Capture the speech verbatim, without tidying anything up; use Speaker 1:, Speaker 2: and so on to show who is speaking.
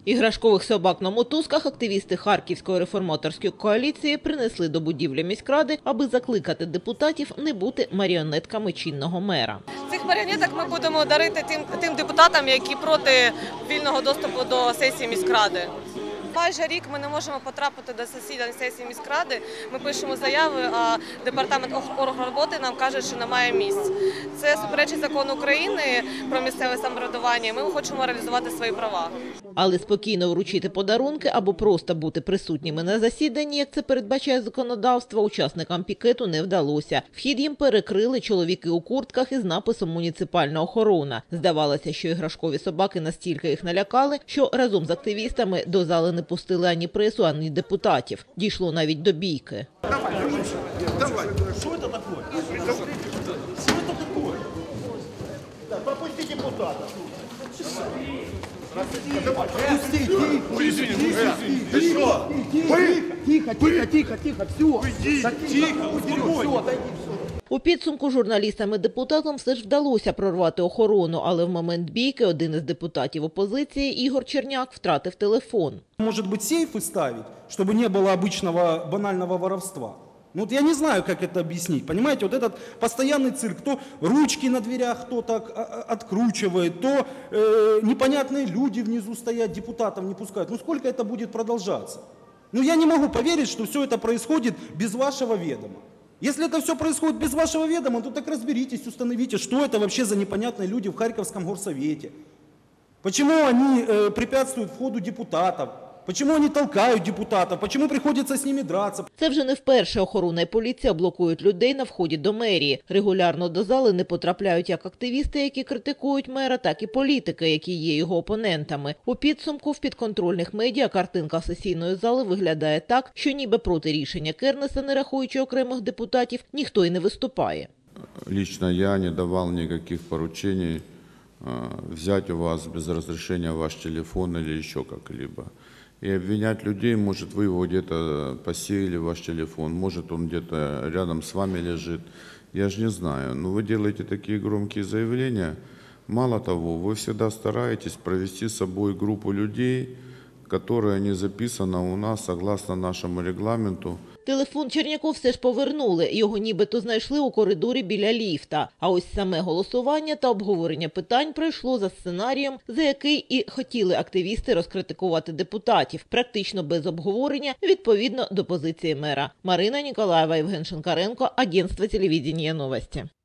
Speaker 1: Іграшкових собак на мотузках активісти Харківської реформаторської коаліції принесли до будівлі міськради, аби закликати депутатів не бути маріонетками чинного мера.
Speaker 2: Цих маріонеток ми будемо дарити тим, тим депутатам, які проти вільного доступу до сесії міськради. Майже рік ми не можемо потрапити до засідань сесії міськради, ми пишемо заяви, а департамент оргроботи нам каже, що немає місць. Це суперечить закону України про місцеве самоврядування, ми хочемо реалізувати свої права.
Speaker 1: Але спокійно вручити подарунки або просто бути присутніми на засіданні, як це передбачає законодавство, учасникам пікету не вдалося. Вхід їм перекрили чоловіки у куртках із написом «Муніципальна охорона». Здавалося, що іграшкові собаки настільки їх налякали, що разом з активістами до зали не пустили ані пресу, ані депутатів. Дійшло навіть до бійки.
Speaker 3: Давай, давай. Що це таке? Що це таке? Пропусти депутата.
Speaker 4: Тихо, тихо, тихо, тихо, все.
Speaker 3: Тихо, успокойся.
Speaker 1: У підсумку журналістам-депутатам все ж вдалося прорвати охорону, але в момент бійки один із депутатів опозиції, Ігор Черняк, втратив телефон.
Speaker 4: Может быть, сейфы ставить, чтобы не было обычного банального воровства? Ну вот я не знаю, как это объяснить. Понимаете, вот этот постоянный цирк, то ручки на дверях кто-то откручивает, то э, непонятные люди внизу стоят, депутатов не пускают. Ну сколько это будет продолжаться? Ну я не могу поверить, что все это происходит без вашего ведома. Если это все происходит без вашего ведома, то так разберитесь, установите, что это вообще за непонятные люди в Харьковском горсовете. Почему они э, препятствуют входу депутатов? Почему они толкают депутатов? Почему приходится с ними драться?
Speaker 1: Це вже не вперше охорона і поліція блокують людей на вході до мерії. Регулярно до зали не потрапляють як активісти, які критикують мера, так і політики, які є його опонентами. У підсумку в підконтрольних медіа картинка сесійної зали виглядає так, що ніби проти рішення Кернеса, не рахуючи окремих депутатів, ніхто й не виступає.
Speaker 5: Лично я не давав ніяких поручень взять у вас без разрешения ваш телефон или еще как-либо. И обвинять людей, может, вы его где-то посеяли, ваш телефон, может, он где-то рядом с вами лежит. Я же не знаю. Но вы делаете такие громкие заявления. Мало того, вы всегда стараетесь провести с собой группу людей, которая не записана у нас согласно нашему регламенту.
Speaker 1: Телефон Черняку все ж повернули, його нібито знайшли у коридорі біля ліфта. А ось саме голосування та обговорення питань пройшло за сценарієм, за який і хотіли активісти розкритикувати депутатів, практично без обговорення, відповідно до позиції мера. Марина Ніколаєва, Євген Шинкаренко, Агентство телевидения новости.